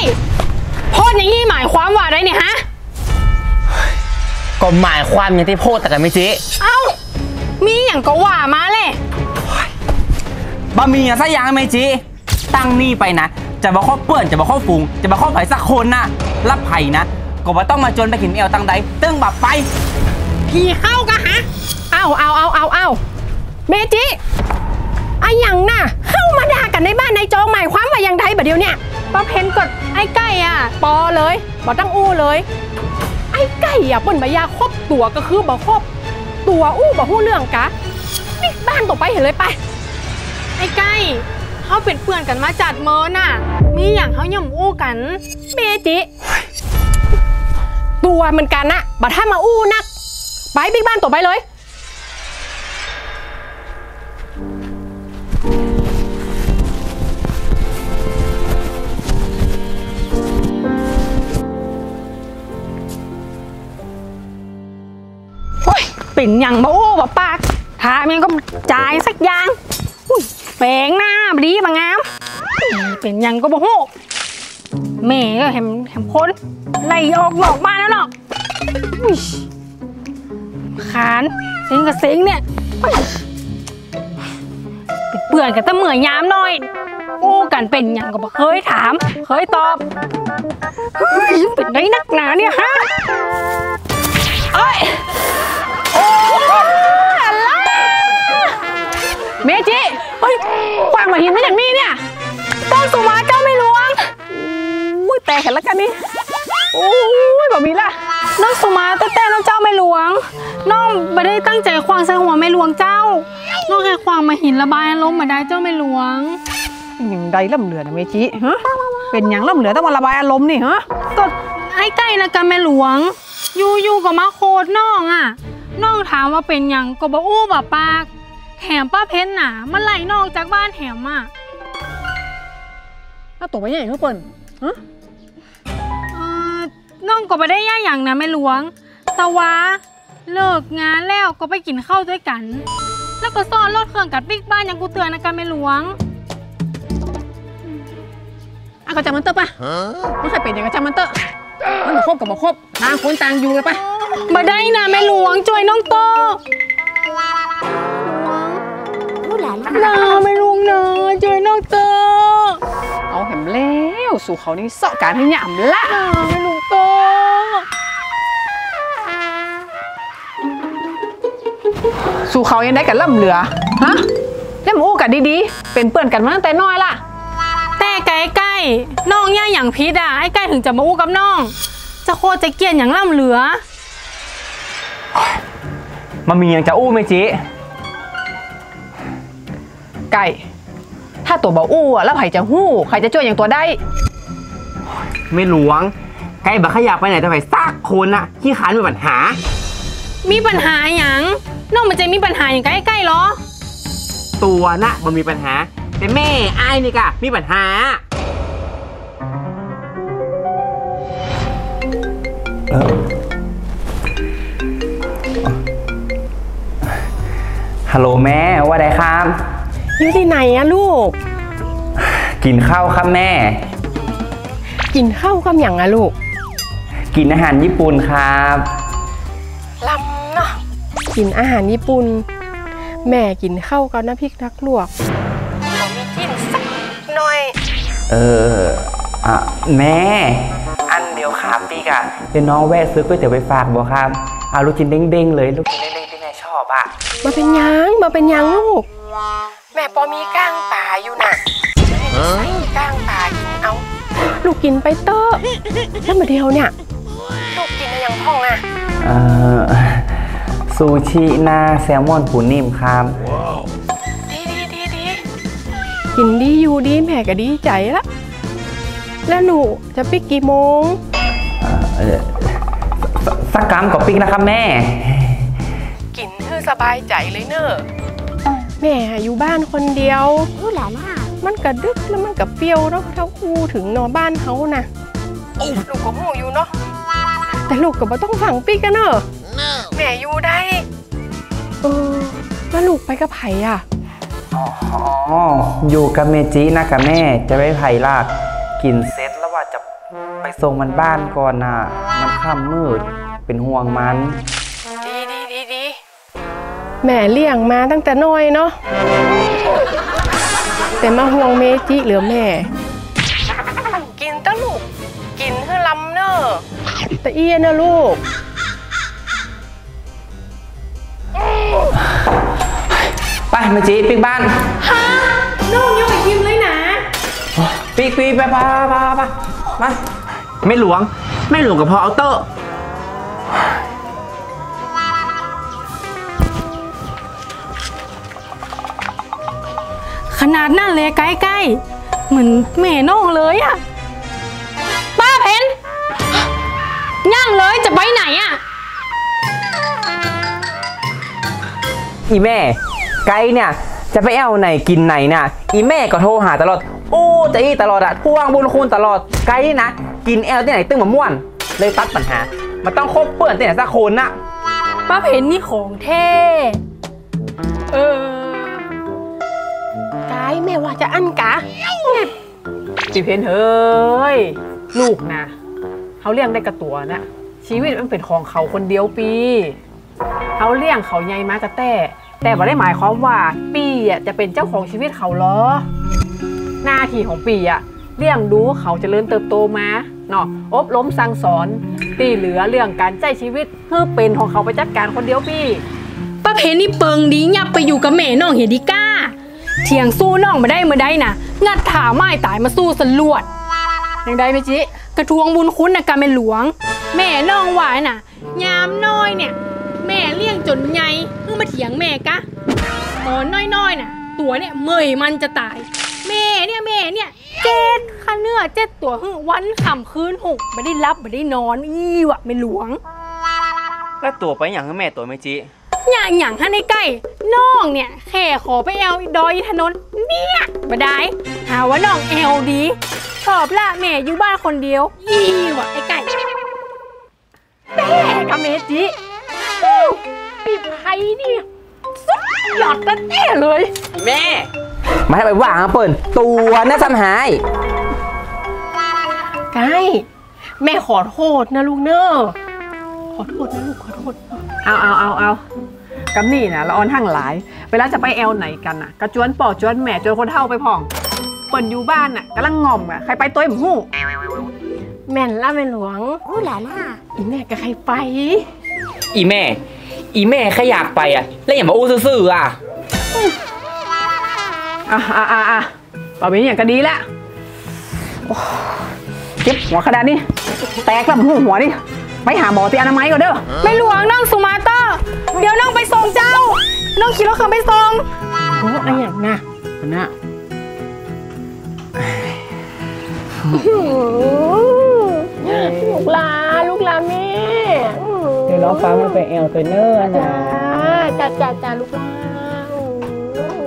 โพดอย่างนี้หมายความว่าอะไรเนี่ยฮะก็หมายความอย่างที่โพดแต่กันไม่จีเอ้ามีอย่างก็ว่ามาเลยบะมีอะสักอย่างไม่จีตั้งนี่ไปนะจะมาข้อเปื่อนจะมาข้อฟุงจะมาข้อไผ่สักคนนะรับไผ่นะก็ว่าต้องมาจนไปกินเอวตั้งใดตึ้งแบบไปผีเข้ากะฮะเอาเมจิไอ้ยังน่ะเข้ามาด่ากันในบ้านในจองหมายความว่าอย่างไรแบบเดียวเนี่ยป้าเพนกดไอ้ไก่อ่ะปอเลยบอกตั้งอู้เลยไอ้ไก่อ่ะเปิ้นบายาครบตัวก็คือบอกครบตัวอู้บอกหู้เรื่องกะนี่บ้านต่อไปเห็นเลยไปไอ้ไก่เขาเป็นเพื่อนกันมาจัดเมินน่ะมีอย่างเขาย่อมอู้กันเมจิตัวเหมือนกันนะบัดถ้ามาอู้นักไปบิ๊กบ้านต่อไปเลยเป็นอย่างมาอู้แบบปากถามยังก็จ่ายสักอย่างแปลงหน้าดีบางงามเป็นอย่างก็บอกฮู้แม่ก็เห็นคนไล่ออกนอกบ้านแล้วเนาะขานเซ็งกับเซ็งเนี่ยเป็นเปื่อนกันตั้งเหมื่อยยามหน่อยอู้กันเป็นอย่างก็บอกเคยถามเคยตอบเป็นไรนักหนาเนี่ยฮะเอ้ยโอ้อะไรเมจิเฮ้ยขวางมาหินไม่อย่างนี้เนี่ยต้นสุมาเจ้าไม่ล้วงอุ้ยแตกเห็นแล้วกันนี่โอ้ยแบบนี้ล่ะน้องสุมาแต่น้องเจ้าไม่ล้วงน้องไม่ได้ตั้งใจขวางใส่หัวไม่ล้วงเจ้าน้องแค่ขวางมาหินระบายอารมณ์มาได้เจ้าไม่ล้วงอย่างใดล่ำเหลือนะเมจิฮะเป็นอย่างล่ำเหลือต้องมาระบายอารมณ์นี่ฮะก็ไอ้ไก่นะกันไม่หลวงอยู่กับมาโคตรน้องอ่ะน้องถามว่าเป็นอย่างก็บอกอู้แบบปากแถมป้าเพนหนามันไล่นอกจากบ้านแถมอ่ะแล้วตัวไปยังไงเขาเปิ่นฮะน้องก็ไปได้ย่าอย่างนะไม่หลวงแต่ว่าเลิกงานแล้วก็ไปกินข้าวด้วยกันแล้วก็ซ่อนรถเครื่องกัดปิ๊กบ้านอย่างกูเตือนนะกันไม่หลวงก็จำมันเตอร์ป่ะไม่เคยเป็นอย่างก็จำมันเตอร์มันบอกครบกับบอกครบต่างคนต่างอยู่เลยป่ะมาได้นะแม่หลวงช่วยน้องโตนาไม่ลุงนะช่วยน้องโตเอาเห็นแล้วสู่เขานี่เสาะการให้หยำละไม่ลุงโตสู่เขายังได้กันล่ำเหลือฮะเล่มอู้กันดีๆเป็นเปื่อนกันมาตั้งแต่น้อยล่ะแต่ไก่น้องย่าอย่างพิษอ่ะไอ้ไก่ถึงจะมาอู้กับน้องจะโคตรจะเกลียดอย่างล่ำเหลือมันมีอย่างจะอู้ไหมจีไก่ถ้าตัวบ่อู้แล้วไผ่จะหู้ใครจะช่วยอย่างตัวได้ไม่หลวงไก่บักขยับไปไหนแต่ไผ่ซากคนอะขี้ขานมีปัญหาอย่างน้องมันจะมีปัญหาอย่างไก่เหรอตัวน่ะมันมีปัญหาแต่แม่ไอ้นี่กะมีปัญหาฮัลโหลแม่ว่าไงครับอยู่ที่ไหนอะลูกกินข้าวครับแม่กินข้าวกับอย่างอะลูกกินอาหารญี่ปุ่นครับลำเนาะกินอาหารญี่ปุ่นแม่กินข้าวกับน้ำพริกนักลวกมีกินสักหน่อยแม่อันเดียวครับพี่กะเดี๋ยวน้องแวะซื้อก๋วยเตี๋ยวไปฝากบอกครับเอาลูกชิ้นเด้งๆเลยลูกชิ้นเด้งๆที่แม่ชอบอะมาเป็นยังลูกแม่ปอมีก้างป่าอยู่น่ะก้างป่ากินเอาลูกกินไปเตอร์แล้วมาเดียวเนี่ยลูกกินอะไรอย่างพ่องอะซูชิหน้าแซลมอนปูนิ่มครับดีกินดีอยู่ดีแม่ก็ดีใจละแล้วหนูจะปิกกี่โมงสักกรัมกับปิกนะครับแม่กินให้สบายใจเลยเนอะแม่อยู่บ้านคนเดียวหลานมันกระดึกแล้วมันกระเปรี้ยวเนาะเท่าอูถึงนอนบ้านเขานะลูกก็หูอยู่เนาะแต่ลูกก็ไม่ต้องฝังปิกกันเนอะแม่อยู่ได้แล้วลูกไปกับไผ่อะอยู่กับเมจินะกับแม่จะไปไผ่ลากกินเซตแล้วว่าจะไปส่งมันบ้านก่อนน่ะมันค่ำมืดเป็นห่วงมันดีแม่เลี้ยงมาตั้งแต่น้อยเนาะแต่มาห่วงเมจิเหลือแม่กินตะลูกกินให้ลำเนอะแต่เอียนะลูกไปมาจีปิ๊กบ้านฮะน้องยังยิ้มเลยนะปิ๊กไปมาไม่หลวงกับพอเอาเตอร์ขนาดนั่นเลยใกล้ๆเหมือนแม่น้องเลยอะป้าเพนย่างเลยจะไปไหนอะอีแม่ไกด์เนี่ยจะไปเอาไหนกินไหนเนี่ยอีแม่ก็โทรหาตลอดโอ้จะอีตลอดอะทวงบุญคุณตลอดไกด์นะกินแอลที่ไหนตึ้งมะม่วนเลยตัดปัญหามันต้องคบเปื่อนที่ไหนสักคนน่ะป้าเพนนี่ของเท่กายแม่ว่าจะอั้นกะจีเพนเฮ้ยลูกนะเขาเลี้ยงได้กระตัวนะชีวิตมันเป็นของเขาคนเดียวปีเขาเลี้ยงเขาใหญ่มากระแต่ไม่ได้หมายความว่าปีจะเป็นเจ้าของชีวิตเขาหรอหน้าที่ของปีเลี้ยงดูเขาเจริญเติบโตมาเนาะอบรมสั่งสอนตีเหลือเรื่องการใช้ชีวิตเพื่อเป็นของเขาไปจัดการคนเดียวปีป้าเพนนี่เปิงดียับไปอยู่กับแม่น้องเฮดิก้าเถียงสู้น้องมาได้เมื่อใดน่ะงัดขาไม้ตายมาสู้สลวดยังได้ไหมจิกระทวงบุญคุณนะการเป็นหลวงแม่น้องหวายน่ะยามน้อยเนี่ยแม่เลี้ยงจนใหญ่เพิ่งมาเถียงแม่กะตอนน้อยๆน่ะตัวเนี่ยเมยมันจะตายแม่เนี่ย7ข้าเนื้อ7ตัววันค่ำคืน6ไม่ได้รับไม่ได้นอนวะแม่หลวงแล้วตัวไปอย่างแม่ตัวไม่จีอย่างท่านในใกล้น้องเนี่ยแค่ขอไปแอลดอยถนนเนี่ยมาได้หาว่าน้องแอลดีชอบละแม่อยู่บ้านคนเดียววะไอ้ไก่แม่กับเมจิปีไผ่นี่สุดยอดตั้งแต่เลยแม่มาให้ไปว่างเปิ่นตัวน่าสำหายไก่แม่ขอโทษนะลูกเนอะขอโทษนะลูกขอโทษเอากำนี่นะละออนทั้งหลายเวลาจะไปแอลไหนกันน่ะกระจวนปอจวนแม่จวนคนเท่าไปพ่องเปิ่นอยู่บ้านน่ะกำลังง่อมใครไปตัวหูแม่นล่ะแม่หลวงหลานอีแม่กับใครไปอีแม่แค่อยากไปแล้วอย่ามาอู้ซื่อต่อไปนี้อย่างก็ดีแล้วเจ็บหัวขนาดนี้แตกแล้วหัวนี่ไปหาหมอที่อนามัยก่อนเด้อไม่หลวงน้องสุมาเตอร์เดี๋ยวน้องไปส่งเจ้าน้องขี่รถขับไปส่งโอ้อะไรอย่างน่ะลูกลาแม่เดี๋ยวน้องฟ้ามันไปแอลตัวเนอร์นะจ้าลูกลา